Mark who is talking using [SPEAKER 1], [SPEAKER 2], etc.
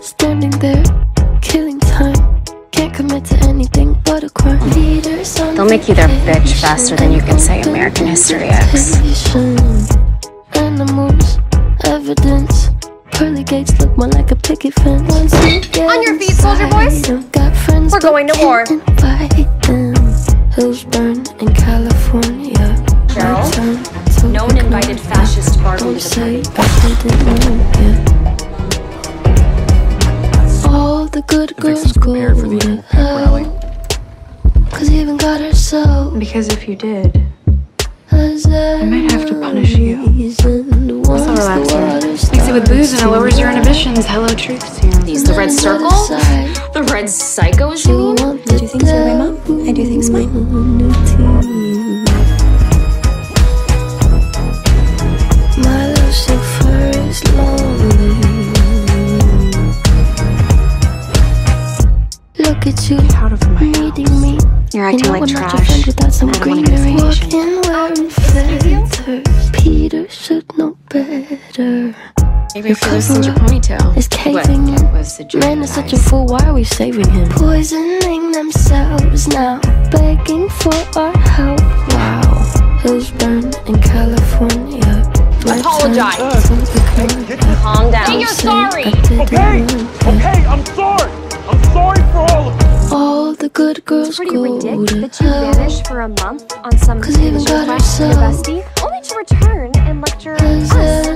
[SPEAKER 1] standing there, killing time. Can't commit to anything but a crime.
[SPEAKER 2] They'll make you their bitch faster than you can say American History X.
[SPEAKER 1] Animals, evidence. Pearly gates look more like a picket fence.
[SPEAKER 2] On your feet, soldier boys! We're going to war.
[SPEAKER 1] Hills burn in California.
[SPEAKER 2] Cheryl, no one invited fascist Barbie to the party.
[SPEAKER 1] All the good girls go to hell, 'cause he even got herself.
[SPEAKER 3] Because if you did, I might have to punish you.
[SPEAKER 1] Also
[SPEAKER 3] relaxing. Mix it with booze and it lowers your inhibitions. Hello, truth serum.
[SPEAKER 2] These the red circle? The red psychos, you mean?
[SPEAKER 3] Did you think so, my mom? I do things mine.
[SPEAKER 1] My love so far is lonely. Look at you,
[SPEAKER 3] Out of my
[SPEAKER 1] meeting me.
[SPEAKER 3] You're acting like
[SPEAKER 1] I'm not your
[SPEAKER 3] trash.
[SPEAKER 1] friend without some
[SPEAKER 3] I don't wanna
[SPEAKER 1] greenery.
[SPEAKER 3] go vacation.
[SPEAKER 1] Walking wearing feathers. Peter should know better.
[SPEAKER 2] Maybe if you loosened your ponytail.
[SPEAKER 1] Is caving in.
[SPEAKER 2] Was the
[SPEAKER 1] Man is such a fool, why are we saving him? Poisoning themselves now, begging for our help. Wow. Hills burn in California.
[SPEAKER 2] Apologize. Calm down. Say you're sorry.
[SPEAKER 4] Okay, I'm sorry. I'm sorry for all of it.
[SPEAKER 1] All the good girls
[SPEAKER 5] It's pretty
[SPEAKER 1] go
[SPEAKER 5] ridiculous
[SPEAKER 1] to
[SPEAKER 5] that you
[SPEAKER 1] hell.
[SPEAKER 5] vanished for a month on some
[SPEAKER 1] 'Cause he even got
[SPEAKER 5] quest for your
[SPEAKER 1] herself.
[SPEAKER 5] bestie, only to return and lecture us.